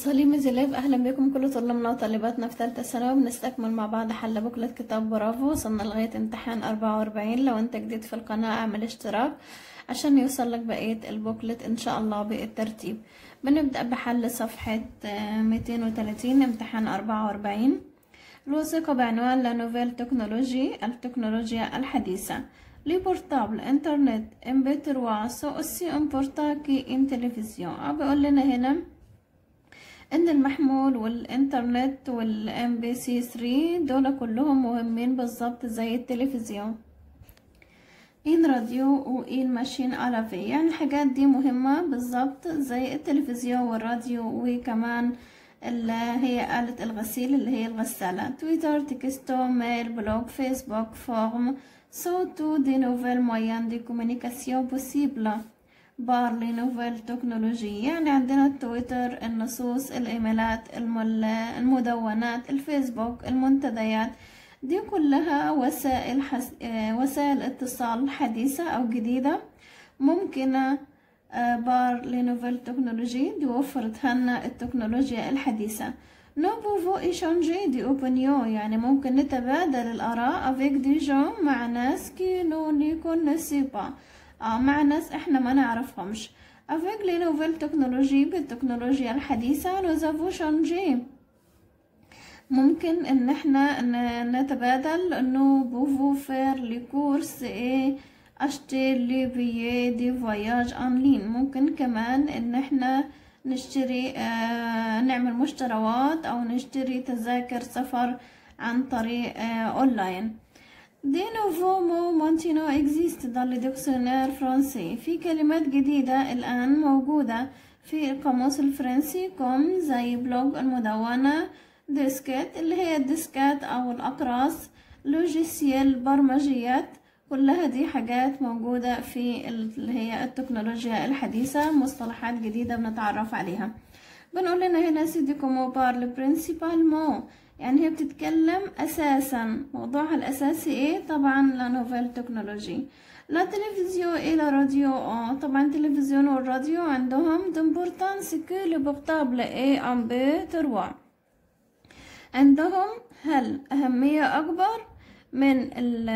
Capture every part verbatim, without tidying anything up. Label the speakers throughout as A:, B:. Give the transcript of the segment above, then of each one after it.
A: سليم زلاف، اهلا بكم كل طلابنا وطالباتنا في ثالثه ثانوي. بنستكمل مع بعض حل بوكلة كتاب برافو. وصلنا لغايه امتحان أربعة وأربعين. لو انت جديد في القناه اعمل اشتراك عشان يوصلك بقيه البوكلت ان شاء الله بالترتيب. بنبدا بحل صفحه مئتين وثلاثين امتحان أربعة وأربعين. الوثيقه بعنوان لا نوفيل تكنولوجي، التكنولوجيا الحديثه. لي بورتابل انترنت امبيتر واسو اوسي امبورتاكي ان تلفزيون. بيقول لنا هنا ان المحمول والانترنت والام بي سي ثلاثة دول كلهم مهمين بالظبط زي التلفزيون. ان راديو وان ماشين الافي، يعني الحاجات دي مهمة بالظبط زي التلفزيون والراديو، وكمان اللي هي آلة الغسيل اللي هي الغسالة. تويتر، تكستو، ميل، بلوج، فيسبوك، فورم sont tous des nouvelles moyens de communication possibles par les nouvelles technologies. يعني عندنا التويتر، النصوص، الايميلات، المدونات، الفيسبوك، المنتديات، دي كلها وسائل حس... وسائل اتصال حديثة او جديدة ممكنة بار لي نوفيل تكنولوجي، دي وفرتها لنا التكنولوجيا الحديثة. nous pouvons échanger des opinions، يعني ممكن نتبادل الآراء avec des gens، مع ناس qui nous ne connaissons pas، آه مع ناس احنا ما نعرفهمش. avec les nouvelles technologies، بالتكنولوجيا الحديثة nous avons changé، ممكن ان احنا نتبادل انه pouvons faire les courses et acheter les billets de voyage en ligne، ممكن كمان ان احنا نشتري آه نعمل مشتريات او نشتري تذاكر سفر عن طريق آه اونلاين. دي نوفو مو مونتينو اكزيست dans le dictionnaire français، في كلمات جديدة الآن موجودة في القاموس الفرنسي كوم زي بلوج، المدونة، ديسكات اللي هي الديسكات أو الأقراص، لوجيسيال، برمجيات، كلها دي حاجات موجودة في اللي هي التكنولوجيا الحديثة، مصطلحات جديدة بنتعرف عليها. بنقول لنا هنا سيدي كومو بارل برينسيبال مو، يعني هي بتتكلم اساسا، موضوعها الاساسي ايه؟ طبعا لا نوفيل تكنولوجي. لا تلفزيون ايه لا راديو، اه طبعا التلفزيون والراديو عندهم دمبورتانس كو لو بورتابل ايه ام بي تروا، عندهم هل اهمية اكبر من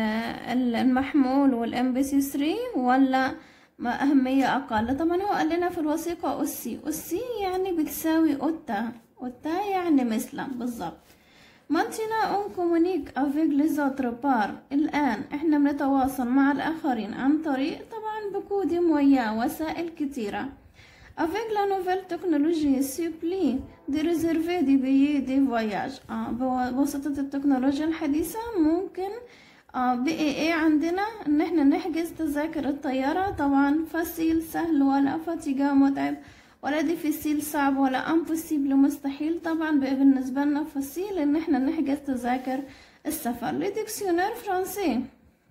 A: المحمول والام بي سي ثلاثة ولا ما أهمية أقل؟ طبعا هو قال لنا في الوثيقة أوسي، أوسي يعني بتساوي أوتا، أوتا يعني مثلا بالظبط. مانتينا اون كومونيك افيك ليزوتر بار، الآن احنا بنتواصل مع الآخرين عن طريق طبعا بكود مويا، وسائل كتيرة. avec la nouvelle technologie supplie de réserver des billets de voyage، آه بواسطة التكنولوجيا الحديثة ممكن آه بقى ايه عندنا ان احنا نحجز تذاكر الطيارة. طبعا فاسيل سهل، ولا فاتيجا متعب، ولا ديفيسيل صعب، ولا امبوسيبل مستحيل. طبعا بقى بالنسبة لنا فاسيل ان احنا نحجز تذاكر السفر. لي ديكسيونير فرنسي،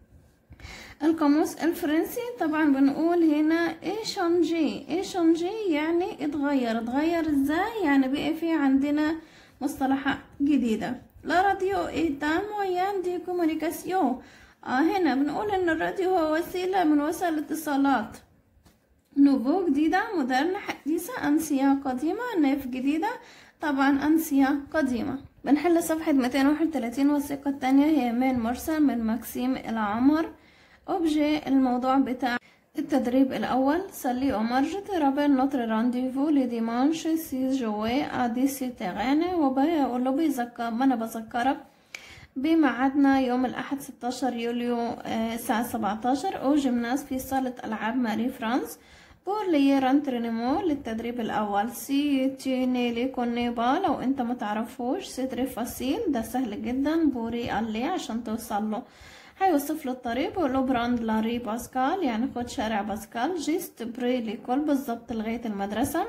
A: القاموس الفرنسي، طبعا بنقول هنا ايشانجي، ايشانجي يعني اتغير. اتغير ازاي؟ يعني بقى في عندنا مصطلحات جديدة. لا راديو ايتان مويان دي كومونيكاسيون، اه هنا بنقول ان الراديو هو وسيلة من وسائل الاتصالات. نوفو جديدة، مودرن حديثة، انسيا قديمة، نيف جديدة، طبعا انسيا قديمة. بنحل صفحة مئتين وواحد وثلاثين. والثقة التانية هي من مرسل من ماكسيم العمر. اوبجي، الموضوع بتاع التدريب الاول. سالي عمر جت رابل نوتر رانديفو لي ديمانش سي جوي ادي سي تيرين، وبقول له بيذكر، ما انا بذكرك بميعادنا يوم الاحد ستاشر يوليو الساعه سبعتاشر او جيمناز في صاله العاب ماري فرانس بور لي رانترينمو، للتدريب الاول. سي تي لي كوني با، لو انت ما تعرفوش سي تري فاسيل، ده سهل جدا. بوري قال لي عشان توصل له هيوصف له الطريق، بقول له براند لاري باسكال، يعني خد شارع باسكال. جيست بري ليكول، بالظبط لغايه المدرسه،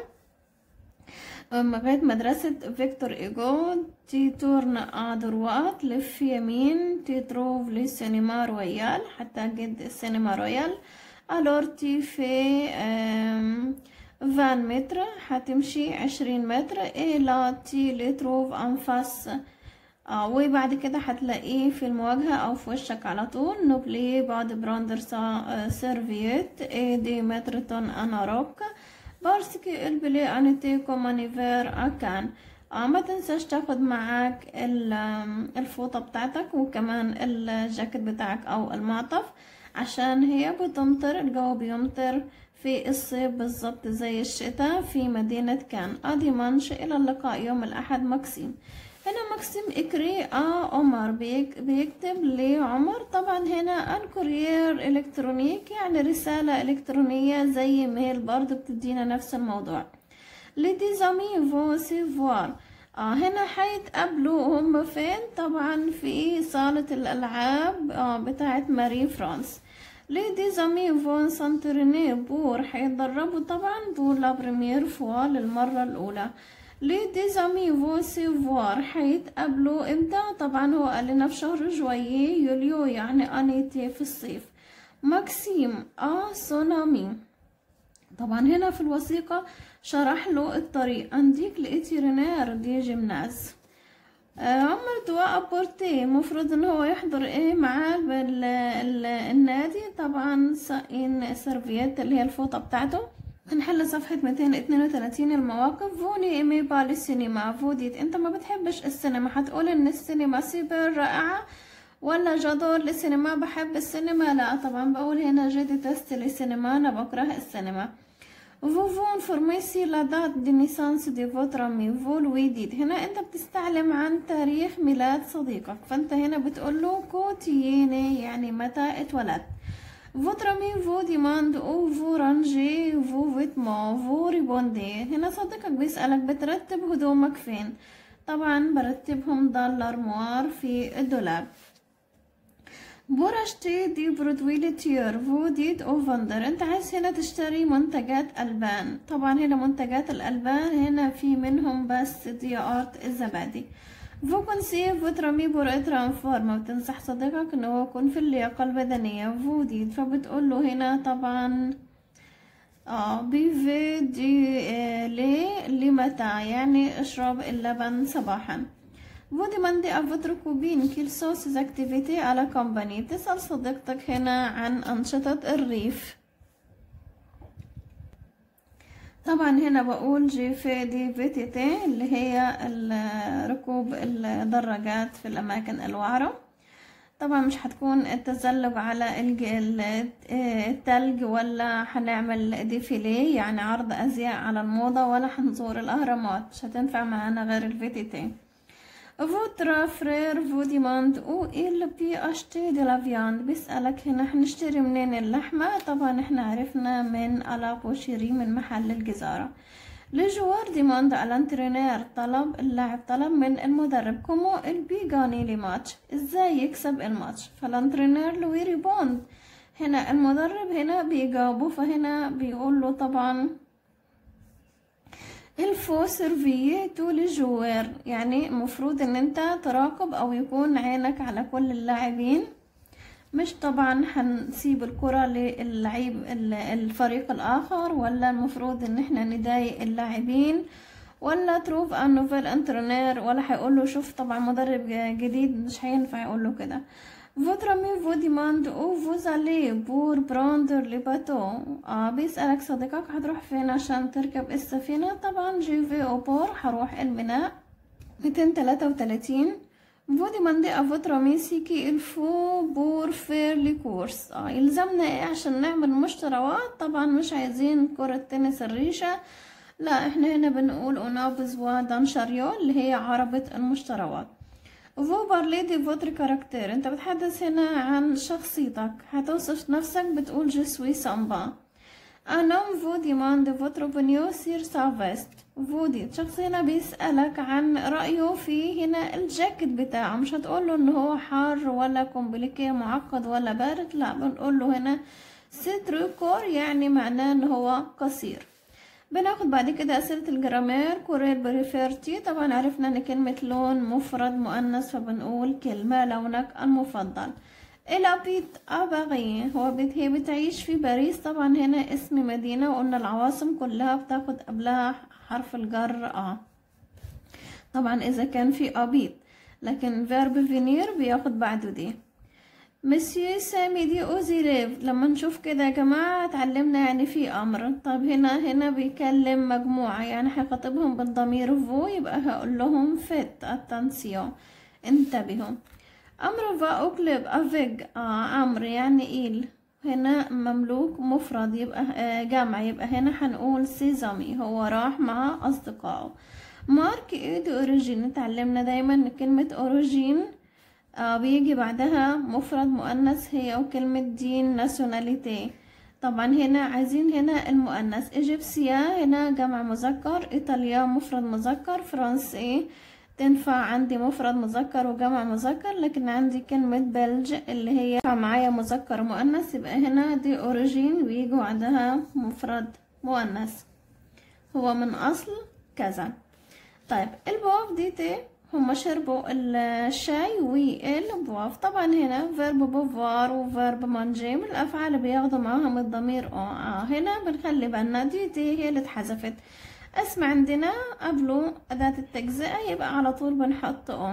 A: لغايه مدرسه فيكتور ايجو. تي تورن ا دروات، لف يمين. تي تروف لي سينما رويال، حتى جد السينما رويال. الور تي في فان متر، هتمشي عشرين متر. اي لا تي لي تروف انفاس، آه وبعد كده هتلاقيه في المواجهة او في وشك على طول. نوبلي بعد براندر سيرفيت اي دي مترتون اناروك، بارسكي البلي انتي كومانيفير اكان. اه ما تنساش تاخد معاك الفوطة بتاعتك وكمان الجاكيت بتاعك او المعطف، عشان هي بتمطر، الجو بيمطر في الصيف بالظبط زي الشتاء في مدينة كان. ادي منش، الى اللقاء يوم الاحد. مكسيم. هنا مكسيم اكري اه عمر، بيك بيكتب لعمر. طبعا هنا الكورير الكترونيك يعني رسالة الكترونية زي ميل، برضو بتدينا نفس الموضوع. لدي زامي فو سيفوار. اه هنا حيتقابلوا هم فين؟ طبعا في صالة الالعاب اه بتاعت ماري فرانس. لدي زامي فون سانتريني بور، حيتدربوا طبعا بور لا بريمير فوا للمرة الاولى. لدي زامي فو سيفوار، حيتقابلوا امتى؟ طبعا هو قال لنا في شهر جويي يوليو يعني انيتي في الصيف. ماكسيم اه سونامي. طبعا هنا في الوثيقة شرح له الطريق. انديك لإتيرينير دي جيمناز. آه عمر دواء ابورتي، مفروض ان هو يحضر ايه معاه النادي. طبعا ساقين سيرفيات اللي هي الفوطة بتاعته. هنحل صفحة مئتين واثنين وثلاثين المواقف. فوني ايمي بالي السينما. فوديت انت ما بتحبش السينما، هتقول ان السينما سيبر رائعة ولا جادور للسينما، بحب السينما. لا طبعا بقول هنا جدي تست للسينما، انا بكره السينما. فوفون فورميسي لا دات دي نيسانس دي فوترامي فول ويديد. هنا انت بتستعلم عن تاريخ ميلاد صديقك، فانت هنا بتقوله كوتييني يعني متى اتولد. فوترامي فو ديماند او فو رانجي فو فيتمو فو ريبوندي. هنا صديقك بيسألك بترتب هدومك فين؟ طبعا برتبهم ضل الارموار في الدولاب. بورشتي دي برودويلتير فو ديد او فندر. انت عايز هنا تشتري منتجات البان. طبعا هنا منتجات الالبان هنا في منهم بس دي ارت الزبادي. فو كونسي فوترامي بور اترانفورما، بتنصح صديقك انه هو يكون في اللياقة البدنية. فو ديد فبتقول له هنا طبعا اه بيفي دي آه لي لمتى يعني اشرب اللبن صباحا. Vous demandez à votre copine quelles sont ses activités à la compagnie. بتسأل صديقتك هنا عن أنشطة الريف. طبعا هنا بقول جي في دي فيتيتي اللي هي ركوب الدراجات في الأماكن الوعرة. طبعا مش هتكون التزلج على التلج ولا هنعمل ديفيلي يعني عرض أزياء على الموضة، ولا هنزور الأهرامات، مش هتنفع معانا غير الفيتيتي. Votre frère vous demande où il peut acheter de la viande. بيسألك هنا هنشتري منين اللحمة. طبعا احنا عرفنا من على بوشيري من محل الجزارة. الجوار ديماند على الانترينير، طلب اللاعب طلب من المدرب. كومو البيغاني لي ماتش، ازاي يكسب الماتش. فالانترينير لوي ريبوند، هنا المدرب هنا بيجاوبه، فهنا بيقول له طبعا الفو سيرفيي تو لجوار، يعني مفروض ان انت تراقب او يكون عينك على كل اللاعبين. مش طبعا هنسيب الكرة للعيب الفريق الاخر، ولا المفروض ان احنا نضايق اللاعبين، ولا تروف ان نوفيل انترينير، ولا هيقول له شوف طبعا مدرب جديد مش هينفع يقول له كده. Votre ami vous demande où vous allez pour prendre le bateau. اه بيسألك صديقك هتروح فين عشان تركب السفينة. طبعا جي في او بور هروح الميناء. مئتين وثلاثة وثلاثين. Vous demandez à votre ami ce qu'il faut pour faire les courses. اه يلزمنا ايه عشان نعمل مشتريات. طبعا مش عايزين كرة تنس الريشة، لا احنا هنا بنقول اونابز ودان شاريو اللي هي عربة المشتريات. فو بارلي دي فوتر كاركتير، انت بتحدث هنا عن شخصيتك، هتوصف نفسك بتقول جو سوي سامبا. انام فو ديماند فوتر اوبينيو سير سافيست. فو دي شخص هنا بيسألك عن رأيه في هنا الجاكيت بتاعه، مش هتقوله ان هو حار ولا كومبليكي معقد ولا بارد، لا بنقوله هنا سيتروكور يعني معناه ان هو قصير. بناخد بعد كده أسئلة الجرامير. كورير بريفيرتي، طبعا عرفنا ان كلمة لون مفرد مؤنث فبنقول كلمة لونك المفضل. الابيت اباغي، هو بت هي بتعيش في باريس. طبعا هنا اسم مدينة، وقلنا العواصم كلها بتاخد قبلها حرف الجر اه طبعا اذا كان في ابيت، لكن فيرب فينير بياخد بعده دي. مسيو سامي دي اوزيليف. لما نشوف كده يا جماعة اتعلمنا يعني في امر. طب هنا هنا بيكلم مجموعة، يعني هيخاطبهم بالضمير فو، يبقى هقول لهم فيت اتنسيون، انتبهوا. امر فا اوكليب افيج، اه امر يعني ايل، هنا مملوك مفرد يبقى آه جمع، يبقى هنا هنقول سيزامي، هو راح مع اصدقائه. مارك ايد اوريجين، اتعلمنا دايما ان كلمة اوريجين آه بيجي بعدها مفرد مؤنث هي وكلمة دين ناسيوناليتي. طبعا هنا عايزين هنا المؤنث. ايجيبسيا هنا جمع مذكر، ايطاليا مفرد مذكر، فرنسي تنفع عندي مفرد مذكر وجمع مذكر، لكن عندي كلمة بلج اللي هي معايا مذكر مؤنث، يبقى هنا دي اوريجين بيجوا عندها مفرد مؤنث، هو من اصل كذا. طيب البواف دي تي، هما شربوا الشاي والبواف. طبعا هنا فيرب بوفوار وفيرب مانجي من الافعال اللي بياخدوا معاهم الضمير او اه. هنا بنخلي بالنا دي تي هي اللي اتحذفت. اسم عندنا قبله اداة التجزئة، يبقى على طول بنحط او.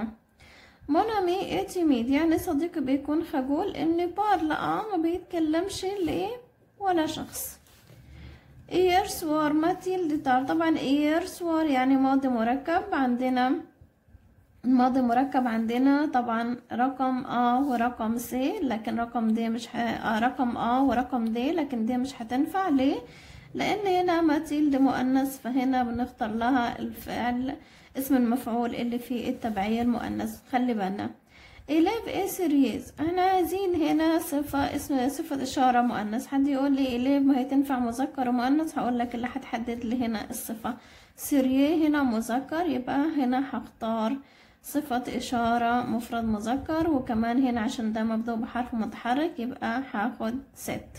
A: مونامي اتيميد يعني صديقي بيكون خجول. ان بار لا ما بيتكلمش ليه ولا شخص. اير سوار ماتيلد تار، طبعا اير سوار يعني ماضي مركب. عندنا الماضي مركب عندنا طبعا رقم ا ورقم سي، لكن رقم دي مش ح... آه رقم ا ورقم دي، لكن دي مش هتنفع. ليه؟ لان هنا ماتيلد مؤنث، فهنا بنختار لها الفعل اسم المفعول اللي فيه التبعية المؤنث. خلي بالنا إليف ايه سيريز، احنا عايزين هنا صفة اسم صفة اشارة مؤنث. حد يقول لي إليف ما هي تنفع مذكر ومؤنث، هقول لك اللي هتحدد لي هنا الصفة. سيريه هنا مذكر، يبقى هنا هختار صفة اشارة مفرد مذكر، وكمان هنا عشان ده مبدوء بحرف متحرك يبقى هاخد ست.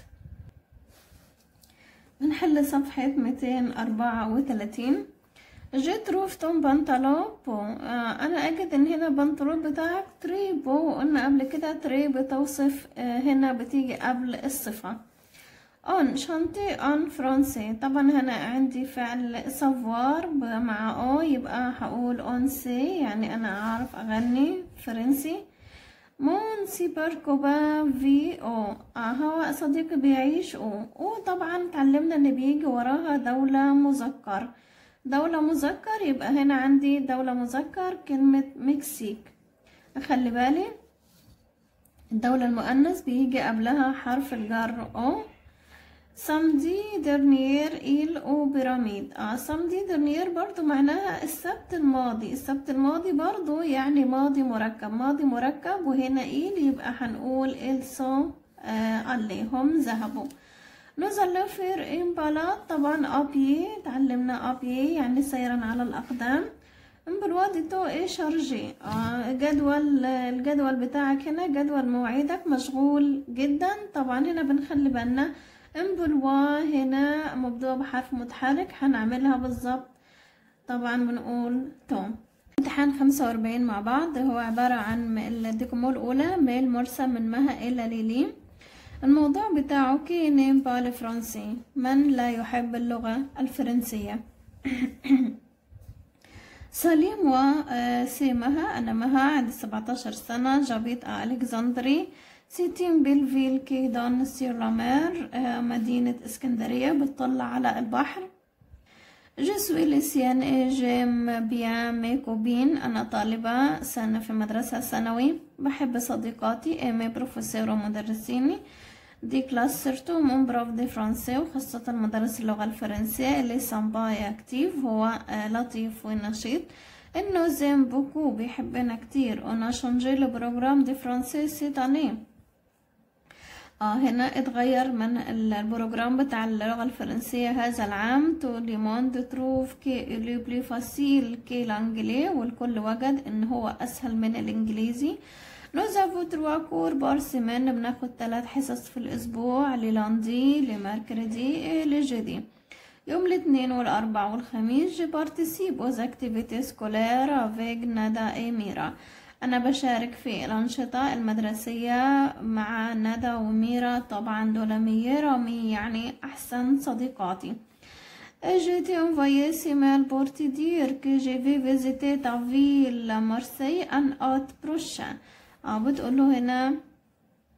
A: بنحل صفحة مئتين وأربعة وثلاثين. جي تروف توم بنطلون بو، آه انا اجد ان هنا بنطلون بتاعك تري بو، قلنا قبل كده تري بتوصف، آه هنا بتيجي قبل الصفة. اون شانتي اون فرنسي، طبعا هنا عندي فعل سافوار مع او، يبقى هقول اون سي يعني انا اعرف اغني فرنسي. مون سيبر كوبا في او، اه هو صديقي بيعيش او. او طبعا اتعلمنا ان بيجي وراها دولة مذكر، دولة مذكر، يبقى هنا عندي دولة مذكر كلمة مكسيك. اخلي بالي الدولة المؤنث بيجي قبلها حرف الجر او. سامدي درنير إيل أو بيراميد، اه سامدي درنير برضو معناها السبت الماضي، السبت الماضي برضو يعني ماضي مركب، ماضي مركب، وهنا إيل يبقى هنقول إل سون آه عليهم ذهبوا. نزل في إمبالات، طبعا أبي تعلمنا أبي يعني سيرا على الأقدام. بالوادي تو إيه شارجي، آه جدول الجدول بتاعك هنا جدول مواعيدك مشغول جدا. طبعا هنا بنخلي بالنا امبلوا هنا مبدوء بحرف متحرك، هنعملها بالظبط طبعا بنقول توم. امتحان خمسة وأربعين مع بعض، هو عبارة عن الديكومو الأولى ميل مرسل من مها إلى ليلي. الموضوع بتاعه كي نيم بالي فرنسي، من لا يحب اللغة الفرنسية. سليم وسيمها، أنا مها عندي سبعتاشر سنة، جابيت ألكسندري سيتين بيلفيل كي دون سير لامير، مدينة اسكندرية بتطلع على البحر. جو سوي ليسيان اي جيم بيان مي كوبين، أنا طالبة سنة في مدرسة ثانوي، بحب صديقاتي ايمي بروفيسور ومدرسيني. دي كلاس سيرتو مون بروف دي فرنسي، وخاصة مدرس اللغة الفرنسية اللي سامباي اكتيف، هو لطيف ونشيط. انه زيم بوكو بيحبنا كتير. انا شانجي لو بروجرام دي فرنسي سيت اني، اه هنا اتغير من البروجرام بتاع اللغة الفرنسية هذا العام. تو لي موند تروف كي لو بلي فاسيل كي لانجلي، والكل وجد ان هو اسهل من الانجليزي. نوزافو تروا كور بار سيمين، بناخد ثلاث حصص في الاسبوع، للاندي لمركردي لجدي. يوم الاثنين والاربع والخميس جي بارتيسيب اوز اكتيفيتي سكولير افيك ندى ايميرا، انا بشارك في الانشطة المدرسية مع ندى وميرا، طبعا دول ميرا مي يعني احسن صديقاتي. جيتي انفايي سيميل بورتي دير كي جي في فيزيتي تا فيل مارسي ان اوت بروشان، اه بتقوله هنا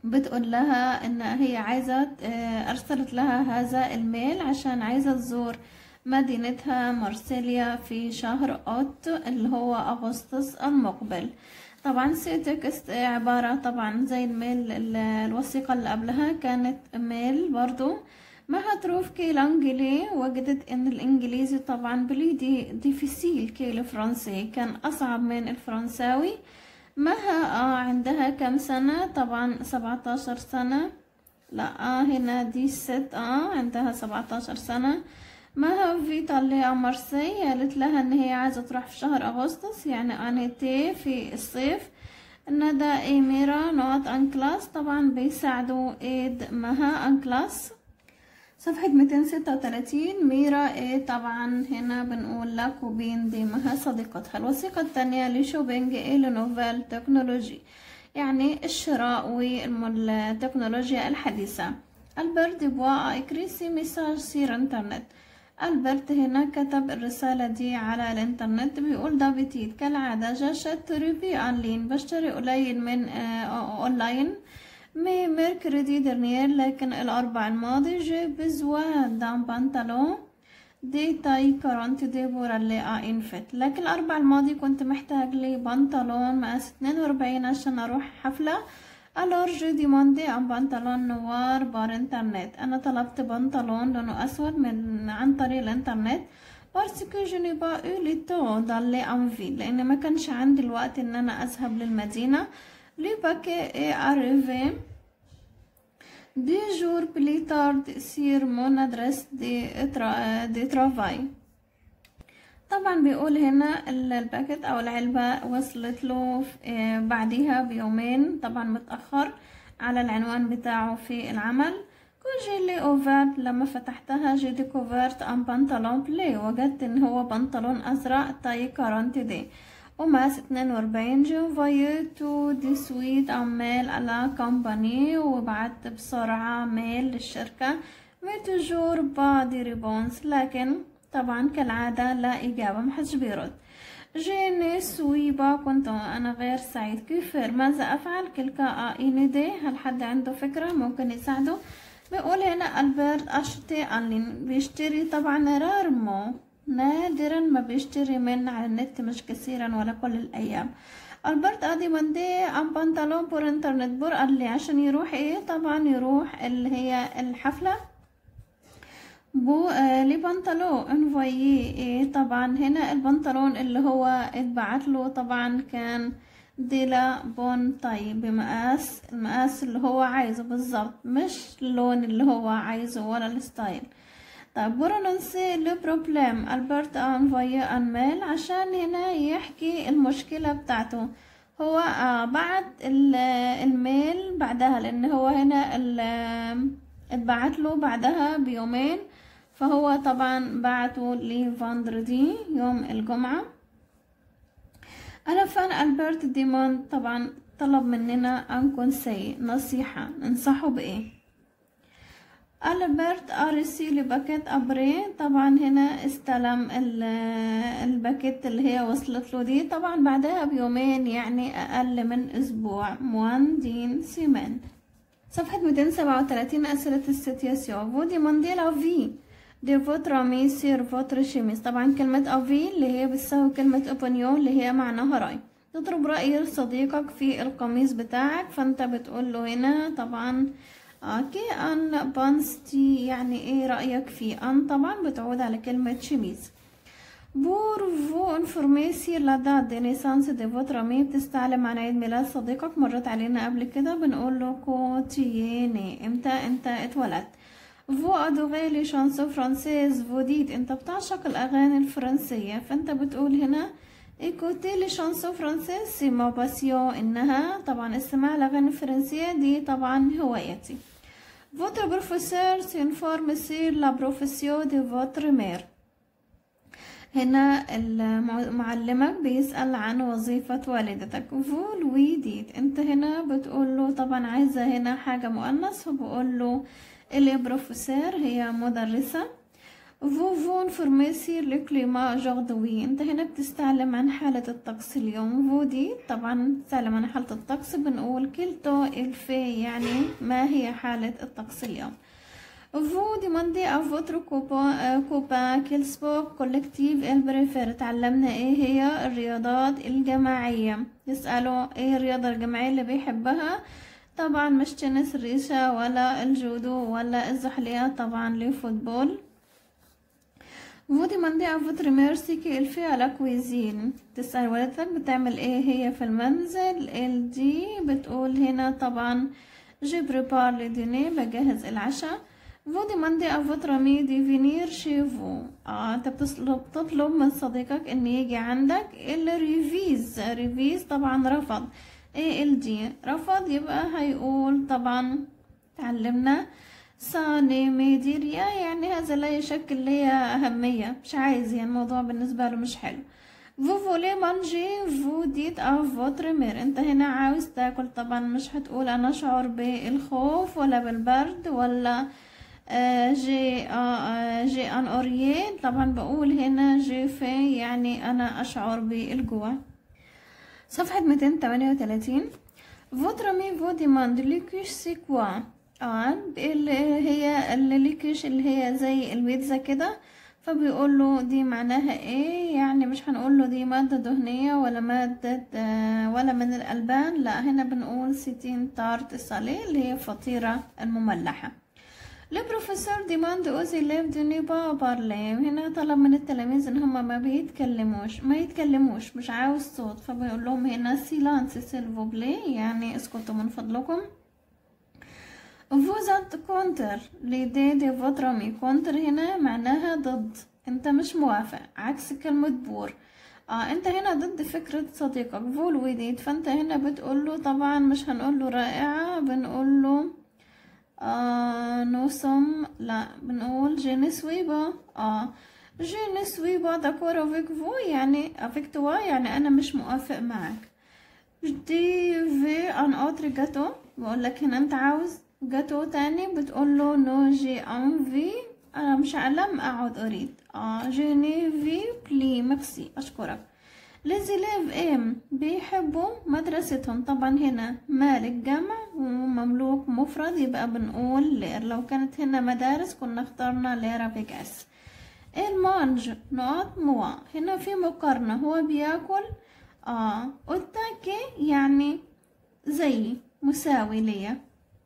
A: بتقول لها ان هي عايزة ارسلت لها هذا الميل عشان عايزة تزور مدينتها مارسيليا في شهر اوت اللي هو اغسطس المقبل. طبعا سي تكست عبارة طبعا زي الميل الوثيقة اللي قبلها كانت ميل برضو. ما هتروف كي الانجلي وجدت ان الانجليزي طبعا بليدي ديفيسيل كي الفرنسي كان اصعب من الفرنساوي. مها آه عندها كم سنة؟ طبعا سبعتاشر سنة. لا آه هنا دي ست آه عندها سبعتاشر سنة. مها في طالعة مارسي قالت لها ان هي عايزة تروح في شهر اغسطس يعني انيتي في الصيف. ندى ايميرا نوت ان كلاس طبعا بيساعدوا ايد مها ان كلاس. صفحة مئتين وستة وثلاثين ميرا ايه طبعا هنا بنقول لك وبين دي مها صديقتها. الوثيقة التانية لشوبينج ايه لنوفال تكنولوجي يعني الشراء والتكنولوجيا الحديثة. ألبرت بوا اكريسي ميساج سير انترنت. ألبرت هنا كتب الرسالة دي على الانترنت بيقول ده بتيت كالعادة جاشت تريبي أونلاين بشتري قليل من آه أونلاين مي ميركردي درنيير لكن الأربع الماضي جي بزوا دان بانتالون دي تاي كارانت دي بورا اللي انفت لكن الأربع الماضي كنت محتاج لي بنطلون مقاس اتنين واربعين عشان أروح حفلة. الور جو ديماندي ان بنطلون نوار بار انترنت أنا طلبت بنطلون لونه أسود من عن طريق الانترنت بارسكو جو ني با او لي تو دالي انفي لأن ما كانش عندي الوقت ان انا اذهب للمدينة. لي باكي اي اريفي دي جور بلي تارد سير مون ادرس دي ترا دي ترافاي. طبعا بيقول هنا الباكت او العلبة وصلت له بعديها بيومين طبعا متأخر على العنوان بتاعه في العمل. كوجي لي اوفر لما فتحتها جي ديكوفرت ان بنطلون بلي وجدت ان هو بنطلون ازرق تاي كارانتي دي ومقاس اتنين واربعين. جو فايو تو دي سويت عمال على كومباني وبعت بسرعة ميل للشركة مي توجور با دي ريبونس لكن طبعا كالعادة لا إجابة محدش بيرد. جيني سويبا كنت أنا غير سعيد كيفر ماذا أفعل كلكا إينيدي هل حد عنده فكرة ممكن يساعده. بيقول هنا ألبرت أشتي أنلين بيشتري طبعا رارمو نادرا ما بيشتري من على النت مش كثيرا ولا كل الأيام. ألبرت أدي مندي أم بنطلون بور انترنت بور قال لي عشان يروح ايه طبعا يروح اللي هي الحفلة بو آه لي بنطلون انفويي ايه طبعا هنا البنطلون اللي هو اتبعت له طبعا كان ديلا بون طي بمقاس المقاس اللي هو عايزه بالظبط مش اللون اللي هو عايزه ولا الستايل. طيب برونسي لو بروبليم ألبرت انفويي ان ميل عشان هنا يحكي المشكلة بتاعته. هو آه بعت الميل بعدها لان هو هنا اتبعت له بعدها بيومين فهو طبعا بعته لفاندردي يوم الجمعة. انا فان ألبرت ديمون طبعا طلب مننا ان كونسي نصيحة ننصحه بايه. ألبرت ارسي لباكيت ابري طبعا هنا استلم الباكيت اللي هي وصلت له دي طبعا بعدها بيومين يعني اقل من اسبوع موان دين سيمان. صفحة مئتين وسبعة وثلاثين أسئلة السيتياسيون فودي مانديلا في دي فوتر امي سير فوتر شيميس طبعا كلمة افي اللي هي بتساوي كلمة اوبنيون اللي هي معناها رأي. تطلب رأي صديقك في القميص بتاعك فانت بتقول له هنا طبعا اوكي ان بانستي يعني ايه رأيك فيه. ان طبعا بتعود على كلمة شيميز. بور فو انفورمي سير لا دات دي نيسانس دي فوتر امي بتستعلم عن عيد ميلاد صديقك مرت علينا قبل كده بنقول له كوتييني امتى انت اتولدت. فو ادوغي لي شانسو فرانسيز فوديت انت بتعشق الاغاني الفرنسية فانت بتقول هنا ايكوتي لي شانسو فرانسيز سي ما باسيون انها طبعا استماع الاغاني الفرنسية دي طبعا هوايتي. فوتر بروفيسور سينفورم سير لا بروفيسيو دي فوتر مير هنا معلمك بيسأل عن وظيفة والدتك. فو لوي ديت انت هنا بتقول له طبعا عايزة هنا حاجة مؤنث فبقول له اللي بروفيسور هي مدرسة. vous vous informez sur le climat aujourd'hui. انت هنا بتستعلم عن حالة الطقس اليوم. vous دي طبعا بتستعلم عن حالة الطقس، بنقول كلتو الفي يعني ما هي حالة الطقس اليوم. vous demandez à votre copain copain quel sport collectif il préfère. تعلمنا ايه هي الرياضات الجماعية، يسألوا ايه الرياضة الجماعية اللي بيحبها. طبعا مش تنس الريشة ولا الجودو ولا الزحلية، طبعا لفوتبول. vous demandez à votre mère ce qu'elle fait à la cuisine. تسأل والدتك بتعمل ايه هي في المنزل. ال دي بتقول هنا طبعا je prépare le dîner بجهز العشاء. vous demandez à votre ami de venir chez vous. اه انت بتطلب تطلب من صديقك ان يجي عندك. الريفيز ريفيز طبعا رفض. ايه ال دي رفض، يبقى هيقول طبعا تعلمنا ساني ميديريا يعني هذا لا يشكل لي أهمية، مش عايز، يعني الموضوع بالنسبة له مش حلو. vous voulez manger vous dites à votre mère. انت هنا عاوز تاكل، طبعا مش هتقول انا اشعر بالخوف ولا بالبرد ولا آه جي آه جي ان اوريين، طبعا بقول هنا جي في يعني انا اشعر بالجوع. صفحة مئتين وثمانية وثلاثين. votre ami vous demande le quiche c'est quoi. اه اللي هي الليكيش اللي هي زي البيتزا كده، فبيقول له دي معناها ايه. يعني مش هنقول له دي مادة دهنية ولا مادة آه ولا من الألبان، لا هنا بنقول ستين تارت سالي اللي هي فطيرة المملحة. البروفيسور ديماند aux élèves de ne pas parler. هنا طلب من التلاميذ ان هما ما بيتكلموش ما يتكلموش مش عاوز صوت، فبيقول لهم هنا silence s'il vous plaît يعني اسكتوا من فضلكم. vous êtes contre l'idée de votre ami. contre هنا معناها ضد، انت مش موافق، عكس كلمة بور. اه انت هنا ضد فكرة صديقك فول وديد، فانت هنا بتقول له طبعا مش هنقول له رائعة، بنقول له آه نوسم لا بنقول je ne suis pas اه je ne suis pas d'accord avec vous يعني avec toi يعني انا مش موافق معك. je veux un autre gâteau. بقول لك هنا انت عاوز جاتو تاني، بتقول له نو جي انفي انا مش لم اعد اريد. اه جي ني في بلي ميرسي اشكرك. ليزيليف ام بيحبوا مدرستهم، طبعا هنا مالك جمع ومملوك مفرد يبقى بنقول لير. لو كانت هنا مدارس كنا اخترنا ليرا بيكاس. المانج نقط موا، هنا في مقارنة هو بياكل. اه اوتاكي يعني زي مساوي ليا.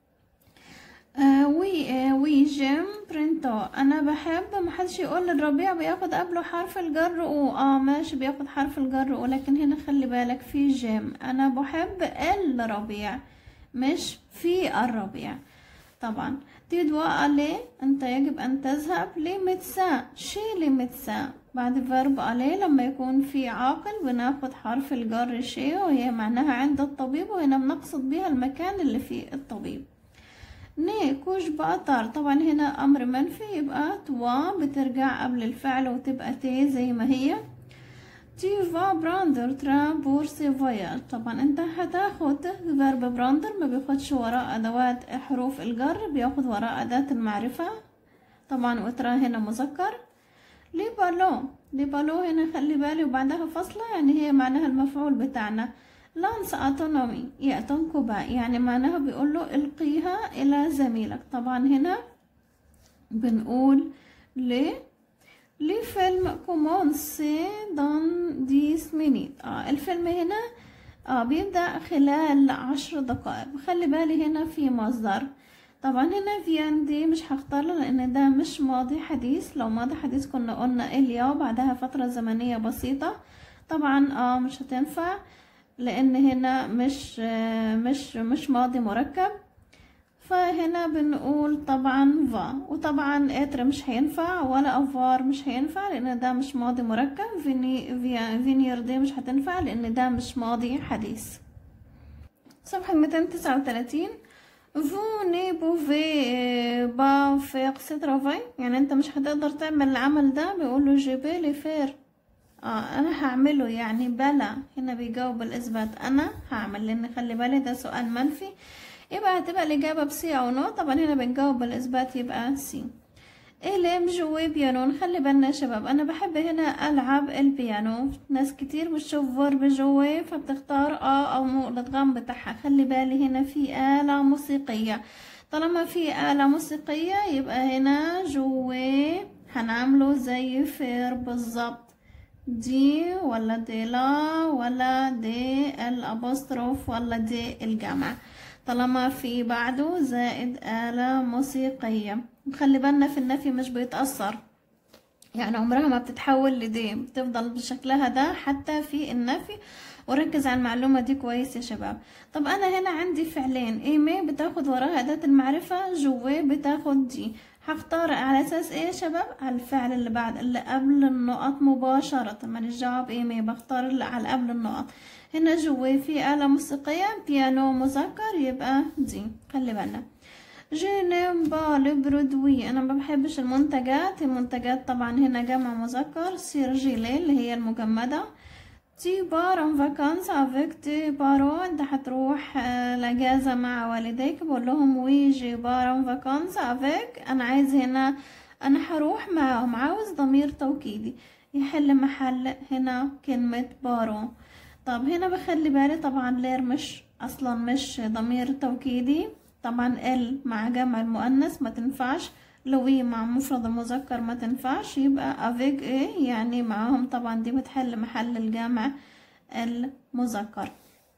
A: آه وي آه وي جيم برينتو انا بحب. محدش يقول الربيع بياخد قبله حرف الجر او اه ماشي بياخد حرف الجر او، لكن هنا خلي بالك في جيم انا بحب الربيع مش في الربيع. طبعا تدوا الي انت يجب ان تذهب لمتسا شي لمتسا. بعد فيرب الي لما يكون في عاقل بناخد حرف الجر شي وهي معناها عند الطبيب، وهنا بنقصد بيها المكان اللي فيه الطبيب. ني كوش بقطر طبعا هنا امر منفي يبقى توا بترجع قبل الفعل وتبقى تي زي ما هي. تي فا براندر ترا بور سي فواياج. طبعا انت هتاخد فيرب براندر ما بياخدش وراء ادوات حروف الجر، بياخد وراء اداة المعرفة طبعا، وترا هنا مذكر. لي بالو لي بالو هنا خلي بالي وبعدها فاصلة يعني هي معناها المفعول بتاعنا. لانس اتونومي يأتنكبا يعني معناها بيقول له القيها الى زميلك. طبعا هنا بنقول لي لي فيلم كومونسي دون ديس مينيت. اه الفيلم هنا اه بيبدأ خلال عشر دقائق. خلي بالي هنا في مصدر، طبعا هنا فيان دي مش هختار لان ده مش ماضي حديث. لو ماضي حديث كنا قلنا اليا وبعدها فترة زمنية بسيطة، طبعا اه مش هتنفع لان هنا مش مش مش ماضي مركب، فهنا بنقول طبعا فا. وطبعا اتر مش هينفع ولا افار مش هينفع لان ده مش ماضي مركب. فيني فينير دي مش هتنفع لان ده مش ماضي حديث. صفحة مئتين وتسعة وثلاثين. vous ne pouvez pas faire ce travail يعني انت مش هتقدر تعمل العمل ده. بيقوله je peux le faire اه انا هعمله يعني بلا. هنا بيجاوب الاثبات انا هعمل، لان خلي بالي ده سؤال منفي يبقى هتبقى الاجابه بسي او نو. طبعا هنا بنجاوب بالاثبات يبقى سي. إلي مجوي بيانو. نخلي بالنا يا شباب، أنا بحب هنا ألعب البيانو. ناس كتير بتشوف فيرب جوي فبتختار آ أو مو الأدغام بتاعها. خلي بالي هنا في آلة موسيقية، طالما في آلة موسيقية يبقى هنا جوي هنعمله زي فير بالظبط، دي ولا دي لا ولا دي الأبوستروف ولا دي الجمع، طالما في بعده زائد آلة موسيقية. خلي بالنا في النفي مش بيتأثر، يعني عمرها ما بتتحول لدي، بتفضل بشكلها ده حتى في النفي. وركز على المعلومة دي كويس يا شباب. طب أنا هنا عندي فعلين، إيمي بتاخد وراها أداة المعرفة، جوي بتاخد دي. هختار على أساس إيه يا شباب؟ على الفعل اللي بعد اللي قبل النقط مباشرة. ماليش دعوة بإيمي، بختار اللي على قبل النقط. هنا جوي في آلة موسيقية، بيانو مذكر يبقى دي. خلي بالنا je n'aime pas le produit، انا ما بحبش المنتجات. المنتجات طبعا هنا جمع مذكر، سيرجيلي اللي هي المجمدة. tu pars en vacances avec tes parents، انت هتروح الاجازة مع والديك. بقول لهم وي je pars en vacances avec، انا عايز هنا انا هروح معاهم، عاوز ضمير توكيدي يحل محل هنا كلمة بارو. طب هنا بخلي بالي طبعا لير مش اصلا مش ضمير توكيدي، طبعا ال مع جمع المؤنث ما تنفعش، لوي مع مفرد المذكر ما تنفعش، يبقى افيج ايه يعني معاهم. طبعا دي بتحل محل الجمع المذكر.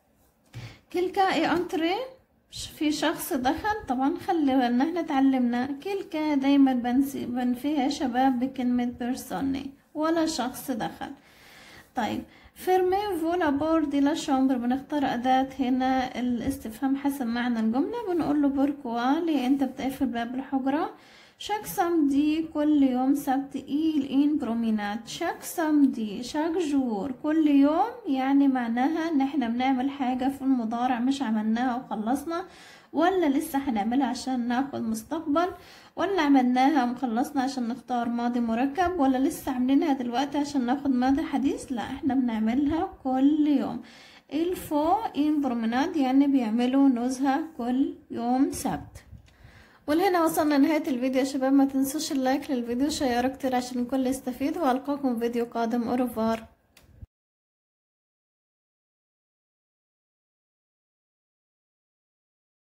A: كلكا اي انتري، في شخص دخل. طبعا خلي بالنا احنا اتعلمنا كلكا دايما بنفيها يا شباب بكلمة بيرسوني، ولا شخص دخل. طيب fermez-vous la porte de la chambre، بنختار أداة هنا الاستفهام حسب معنى الجملة. بنقول له بوركوا، ليه انت بتقفل باب الحجرة. chaque samedi، كل يوم سبت. il in promenade، chaque samedi chaque jour، كل يوم يعني معناها ان احنا بنعمل حاجة في المضارع مش عملناها وخلصنا، ولا لسه هنعملها عشان ناخد مستقبل، ولا عملناها ومخلصنا عشان نختار ماضي مركب، ولا لسه عاملينها دلوقتي عشان ناخد ماضي حديث. لا، احنا بنعملها كل يوم. الفو ان برومناد يعني بيعملوا نزهة كل يوم سبت. ولهنا وصلنا لنهاية الفيديو يا شباب. ما تنسوش اللايك للفيديو، شيروا كتير عشان الكل يستفيد، والقاكم فيديو قادم. أوروفار.